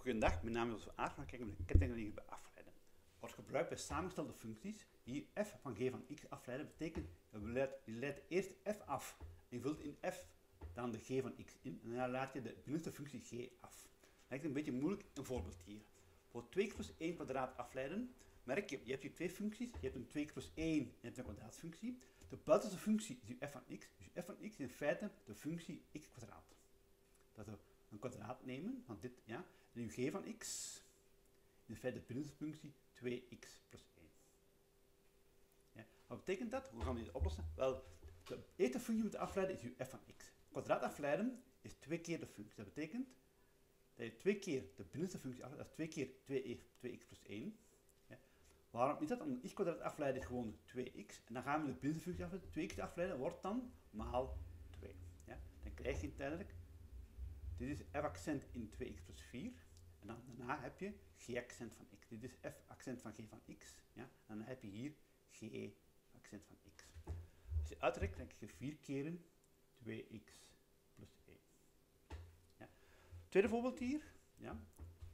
Goedendag, mijn naam is Aart, van kijken naar de kettingregel bij afleiden. Wordt gebruikt bij samengestelde functies. Hier f van g van x afleiden betekent dat je leidt eerst f af. En je vult in f dan de g van x in en dan laat je de binnenste functie g af. Dat lijkt een beetje moeilijk, een voorbeeld hier. Voor 2x plus 1 kwadraat afleiden, merk je, je hebt hier twee functies. Je hebt een 2x plus 1 en je hebt een kwadraatfunctie. De buitenste functie is je f van x. Dus f van x is in feite de functie x kwadraat. Dat we een kwadraat nemen van dit, ja. En uw g van x is in feite de binnenste functie 2x plus 1. Ja. Wat betekent dat? Hoe gaan we dit oplossen? Wel, de eerste functie moeten afleiden is uw f van x. Kwadraat afleiden is 2 keer de functie. Dat betekent dat je 2 keer de binnenste functie afleidt, dat is 2 keer 2x plus 1. Ja. Waarom is dat? Omdat x kwadraat afleiden is gewoon 2x. En dan gaan we de binnenste functie afleiden. 2x afleiden wordt dan maal 2. Ja. Dan krijg je uiteindelijk, dit is f accent in 2x plus 4. En dan daarna heb je g accent van x. Dit is f accent van g van x. Ja? En dan heb je hier g accent van x. Als je uitrekt, dan krijg je 4 keren 2x plus 1. Ja? Tweede voorbeeld hier. Ja?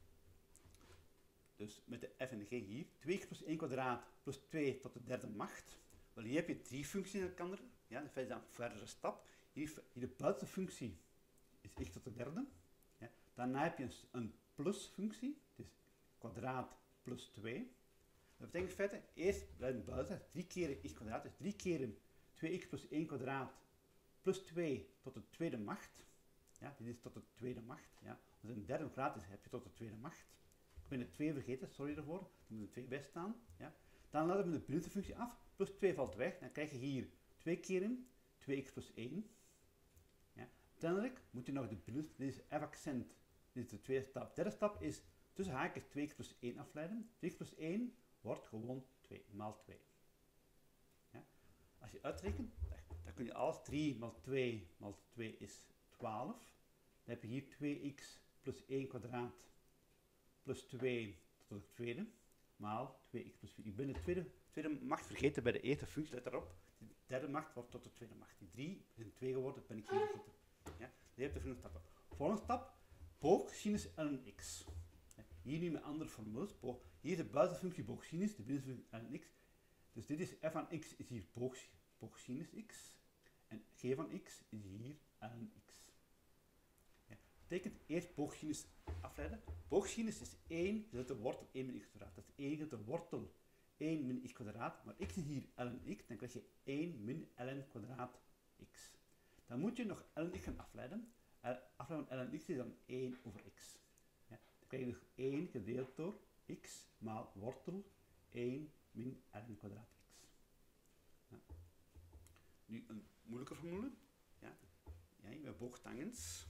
Dus met de f en de g hier. 2x plus 1 kwadraat plus 2 tot de derde macht. Wel, hier heb je drie functies in elkaar. Ja? Dat is dan een verdere stap. Hier de buitenste functie is x tot de derde. Ja? Daarna heb je een plusfunctie, dus kwadraat plus 2. Dat betekent in feite, eerst blijven buiten, 3 keer x kwadraat, dus 3 keer 2x plus 1 kwadraat plus 2 tot de tweede macht. Ja, dit is tot de tweede macht. Ja. Als een derde kwadraat is, heb je tot de tweede macht. Ik ben de 2 vergeten, sorry daarvoor, er moet een 2 bij staan. Ja. Dan laten we de binnenste functie af, plus 2 valt weg, dan krijg je hier 2 keer 2x plus 1. Ja. Uiteindelijk moet je nog de binnenste, dit is f accent. Dit is de tweede stap. De derde stap is tussen haakjes 2x plus 1 afleiden. 2x plus 1 wordt gewoon 2 maal 2. Ja? Als je uitrekent, dan kun je alles 3 maal 2 is 12. Dan heb je hier 2x plus 1 kwadraat plus 2 tot de tweede maal 2x plus 4. Ik ben de tweede macht vergeten bij de eerste functie, let daarop. De derde macht wordt tot de tweede macht. Die 3 is een 2 geworden, dat ben ik hier vergeten. Ja? Je hebt de volgende stappen. Volgende stap. Boogsinus ln x. Hier nu met andere formules. Hier is de buitenfunctie boogsinus, de binnenfunctie ln x. Dus dit is f van x is hier boogsinus x. En g van x is hier ln x. Ja. Dat betekent eerst boogsinus afleiden. Boogsinus is 1 gedeeld de wortel 1 min x kwadraat. Dat is 1 gedeeld de wortel 1 min x kwadraat. Maar x is hier ln x, dan krijg je 1 min ln kwadraat x. Dan moet je nog ln x gaan afleiden. Afleiden van ln x is dan 1 over x. Ja, dan krijg je dus 1 gedeeld door x maal wortel 1 min ln kwadraat x. Ja. Nu een moeilijke formule. Ja, met boogtangens.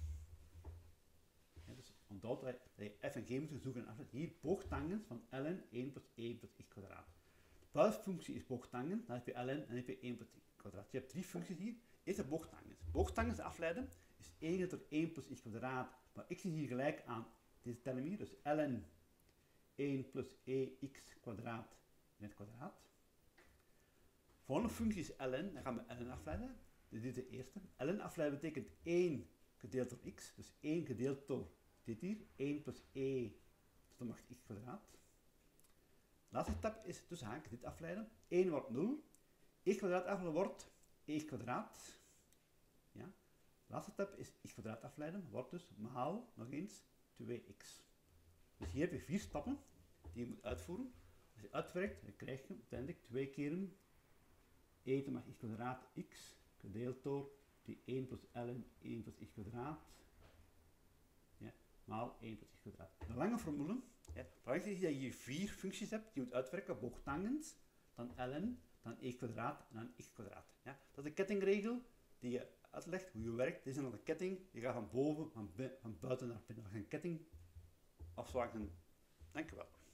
Ja, dus onthoud dat je f en g moet zoeken en afleiden. Hier boogtangens van ln 1 plus 1 plus x kwadraat. De buitenfunctie is boogtangens, dan heb je ln en dan heb je 1 plus x kwadraat. Je hebt drie functies hier. Eerst de boogtangens. Boogtangens afleiden is 1 gedeeld door 1 plus x kwadraat, maar x is hier gelijk aan deze term hier, dus ln 1 plus ex kwadraat in het kwadraat. Volgende functie is ln, dan gaan we ln afleiden, dus dit is de eerste. Ln afleiden betekent 1 gedeeld door x, dus 1 gedeeld door dit hier, 1 plus e tot de macht x kwadraat. De laatste stap is tussen haakjes dit afleiden, 1 wordt 0, x kwadraat afleiden wordt e kwadraat. Ja. De laatste stap is x kwadraat afleiden, wordt dus maal, nog eens, 2x. Dus hier heb je 4 stappen die je moet uitvoeren. Als je uitwerkt, dan krijg je uiteindelijk 2 keer e te macht x kwadraat x gedeeld door die 1 plus ln 1 plus x kwadraat, ja, maal 1 plus x kwadraat. De lange formule, ja, belangrijk is dat je hier 4 functies hebt die je moet uitwerken, boogtangens, dan ln, dan e kwadraat en dan x kwadraat. Ja. Dat is de kettingregel die je uitlegt hoe je werkt. Dit is een ketting, je gaat van boven, van buiten naar binnen. We gaan een ketting afzwakken. Dank je wel.